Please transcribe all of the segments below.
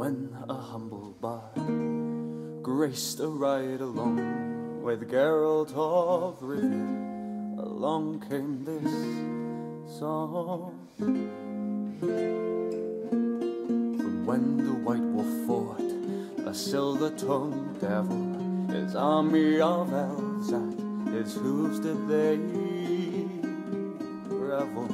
when a humble bard graced a ride along with Geralt of Rivia, along came this song. From when the White Wolf fought a silver-tongued devil, his army of elves at his hooves did they revel.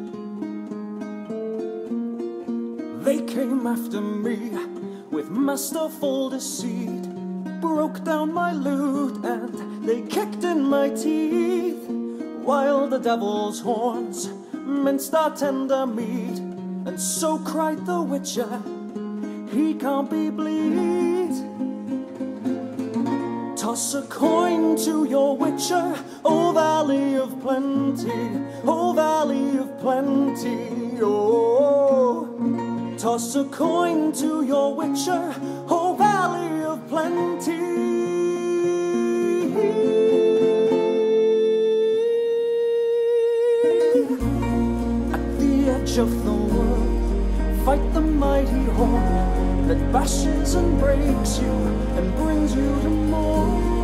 They came after me with masterful deceit, broke down my lute and they kicked in my teeth, while the devil's horns minced our tender meat. And so cried the Witcher, he can't be bleed. Toss a coin to your Witcher, O Valley of Plenty, O Valley of Plenty, oh. Toss a coin to your Witcher, O Valley of Plenty. At the edge of the world, fight the mighty horn that bashes and breaks you and brings you to more.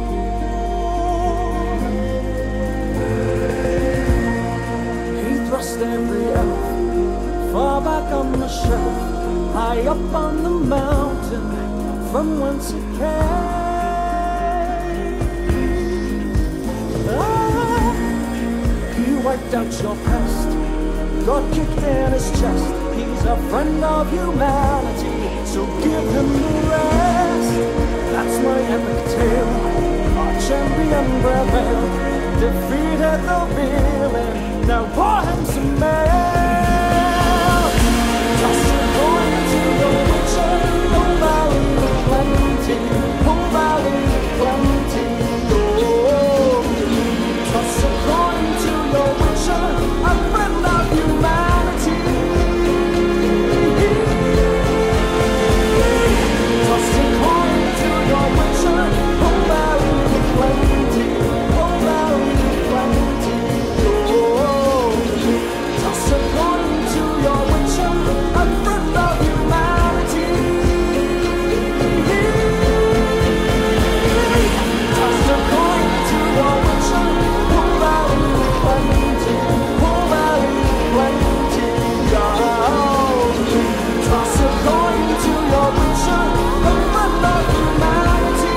He thrust every elf far back on the shelf, high up on the mountain from whence it came. He wiped out your past, got kicked in his chest. He's a friend of humanity, so give him the rest. That's my epic tale. Our champion prevailed, defeated the villain. Now pour him some ale. Toss a coin to your Witcher, O Valley of Plenty, O Valley of Plenty, oh. Toss a coin to your Witcher, a friend of humanity. Toss a coin to your Witcher, O Valley of Plenty, O Valley of Plenty, oh. Toss a coin to your Witcher, a friend of humanity. Toss a coin to your Witcher, O Valley of Plenty, O Valley of Plenty, oh. Toss a coin to your Witcher, a friend of humanity.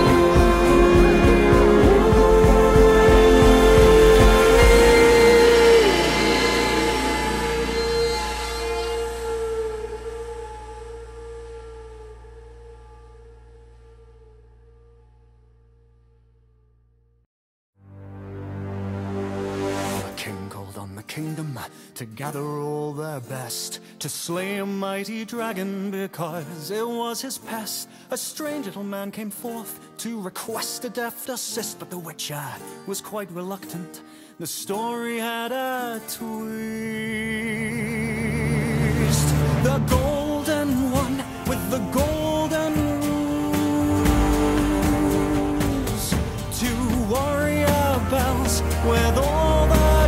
The king called on the kingdom to gather all their best, to slay a mighty dragon because it was his pest. A strange little man came forth to request a deft assist, but the Witcher was quite reluctant. The story had a twist. The golden one with the golden rules, two warrior bells with all the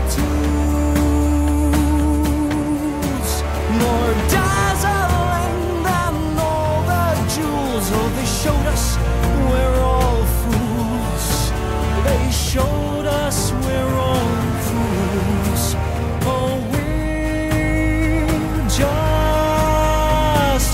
tools, more dazzling than all the jewels. Oh, they showed us we're all fools. They showed us we're all fools. Oh, we're just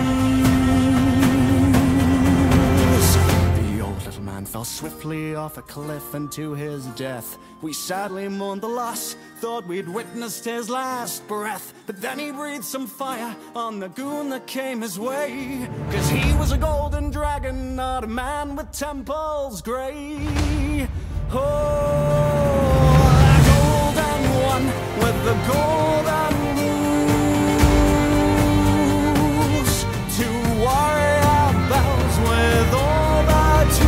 fools. The old little man fell swiftly off a cliff and to his death. We sadly mourned the loss, thought we'd witnessed his last breath. But then he breathed some fire on the goon that came his way, 'cause he was a golden dragon, not a man with temples grey. Oh, the golden one with the golden rules, two warrior bells with all the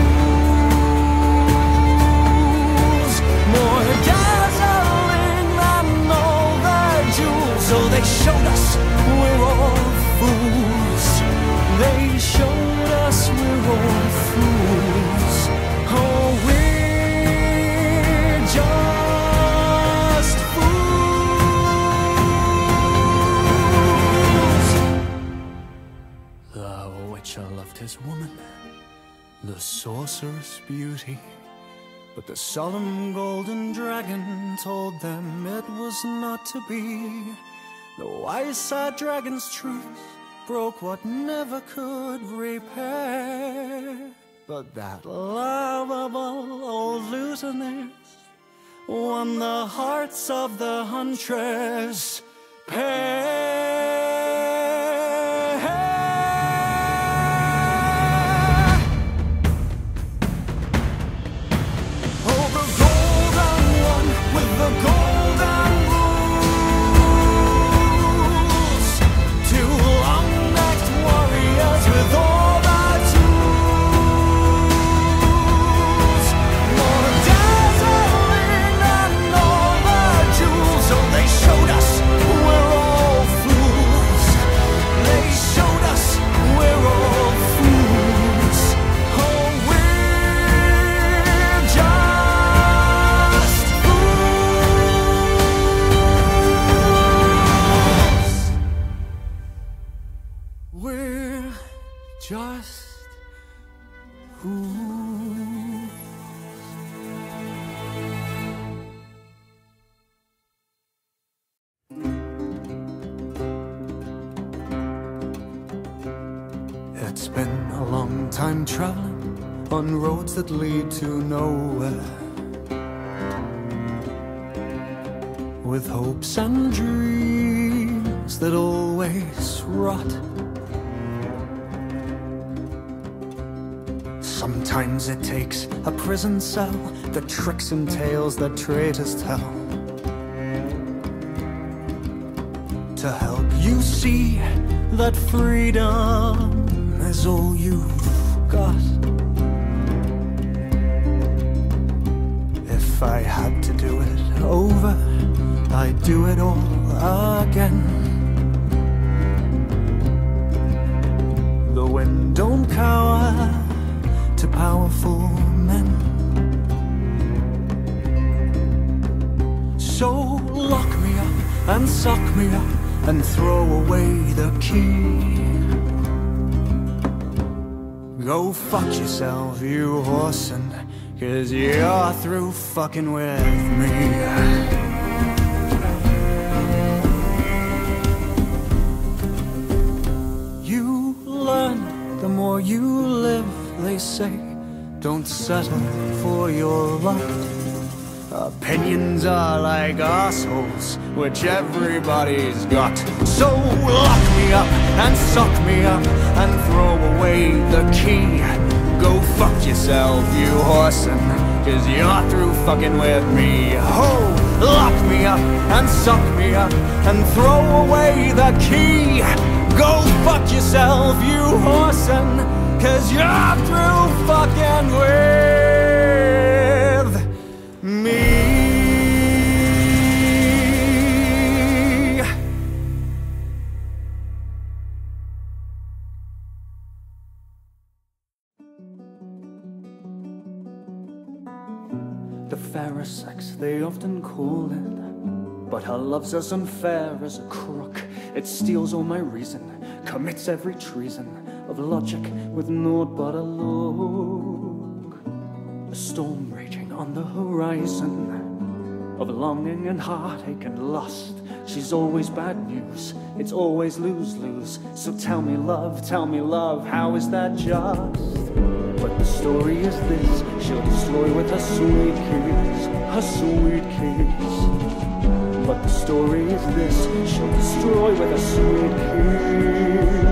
tools, more dazzling than all the jewels. So they showed us we're all fools. They showed us we're all fools. Oh, we're just fools. Witcher loved his woman, the sorceress beauty. But the solemn golden dragon told them it was not to be. The wise sad dragon's truth broke what never could repair. But that lovable old lutenist won the hearts of the huntress pair. Oh, the golden one with the golden rules. Two long-necked warriors with all the tools. More dazzling than all the jewels. Oh, they showed us we're all fools. They showed us we're all fools. Oh, we're just fools. We're just fools. It's been a long time traveling on roads that lead to nowhere, with hopes and dreams that always rot. Sometimes it takes a prison cell, the tricks and tales that traitors tell, to help you see that freedom is all you've got. If I had to do it over, I'd do it all again. The wind don't cower to powerful men. So lock me up and suck me up and throw away the key. Go fuck yourself, you whoreson, 'cause you're through fucking with me. You learn the more you live, they say. Don't settle for your lot. Opinions are like assholes, which everybody's got. So lock me up and suck me up and throw away the key. Go fuck yourself, you whoreson, 'cause you're through fucking with me. Oh, lock me up and suck me up and throw away the key. Go fuck yourself, you whoreson, 'cause you're through fucking with me. The fairer sex, they often call it, but her love's as unfair as a crook. It steals all my reason, commits every treason of logic with naught but a look. A storm raging on the horizon of longing and heartache and lust. She's always bad news, it's always lose-lose. So tell me love, how is that just? But the story is this, she'll destroy with her sweet kiss, her sweet kiss. But the story is this, she'll destroy with a sweet kiss.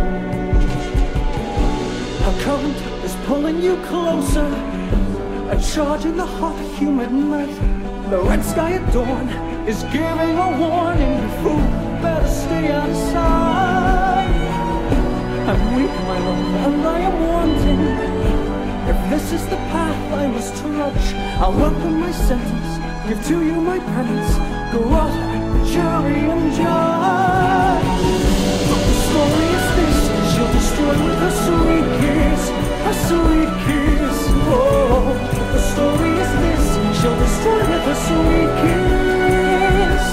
Her current is pulling you closer, a charge in the hot, humid night. The red sky at dawn is giving a warning. You fool, better stay outside. I'm weak, my love, and I am wanting. If this is the path I must trudge, I'll welcome my sentence, give to you my penance. Go out, jury and judge. But the story is this, she'll destroy with her sweet kiss, her sweet kiss. Oh, the story is this, she'll destroy with her sweet kiss.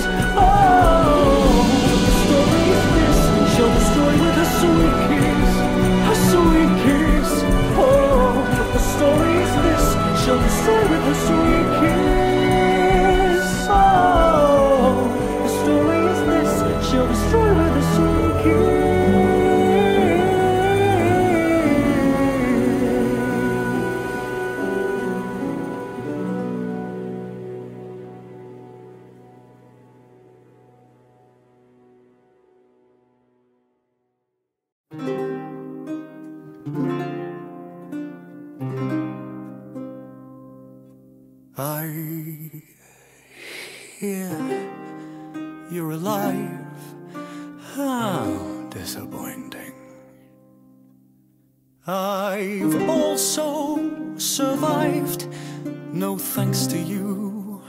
Oh, the story is this, she'll destroy with her sweet kiss, her sweet kiss. I hear you're alive. How disappointing. I've also survived, no thanks to you.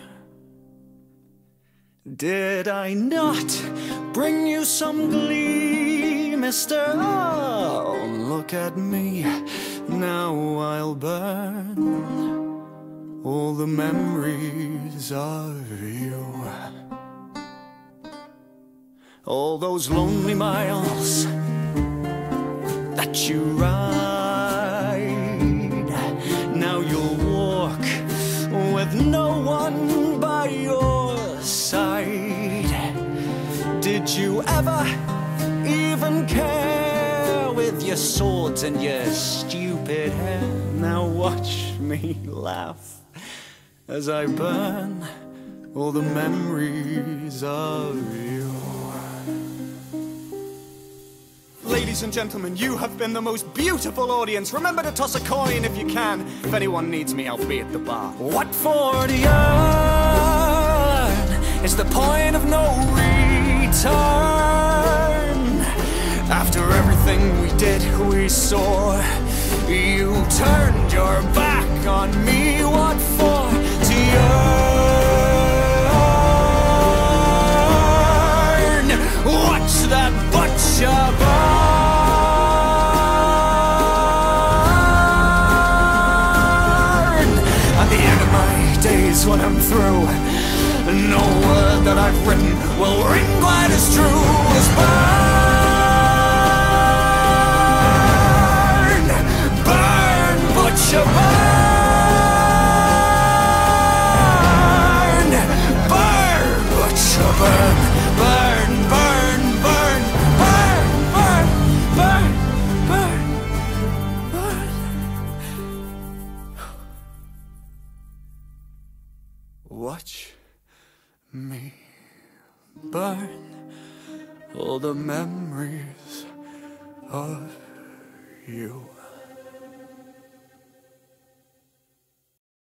Did I not bring you some glee, mister? Oh, look at me, now I'll burn all the memories of you. All those lonely miles that you ride, now you'll walk with no one by your side. Did you ever even care with your swords and your stupid hair? Now watch me laugh as I burn all the memories of you. Ladies and gentlemen, you have been the most beautiful audience. Remember to toss a coin if you can. If anyone needs me, I'll be at the bar. What for to earn is the point of no return. After everything we did, we saw, you turned your back on me. What for to earn? Watch that butcher burn. When I'm through, no word that I've written will ring quite as true as burn, burn, butcher, burn, burn, butcher, burn, burn, burn, burn, burn, burn, burn, burn, burn. Watch me burn all the memories of you.